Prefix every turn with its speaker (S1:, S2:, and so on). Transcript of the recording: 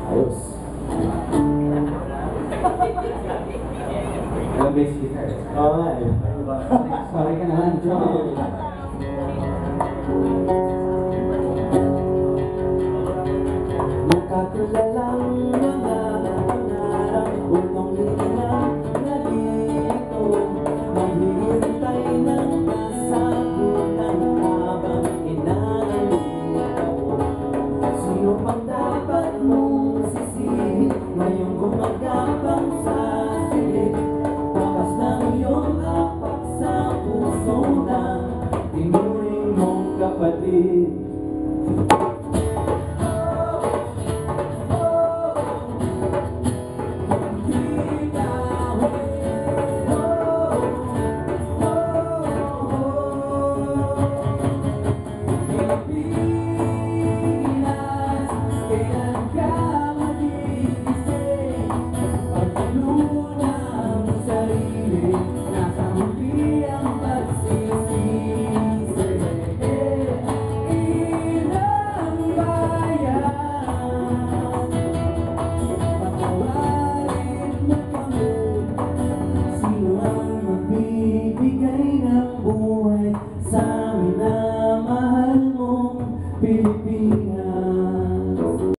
S1: Ayos. Alam bass guitar.
S2: Oo nga eh.
S1: Sorry ka naman, Joe.
S2: Nakakalalang mga pangarap upang lilang nalito. Maghihintay ng kasagutan habang inaalitaw. Sino pang dapat mong sisihin ngayong gumagapang sa silid? Bakas ng iyong apak sa puso ng tinuring mong kapatid. Sa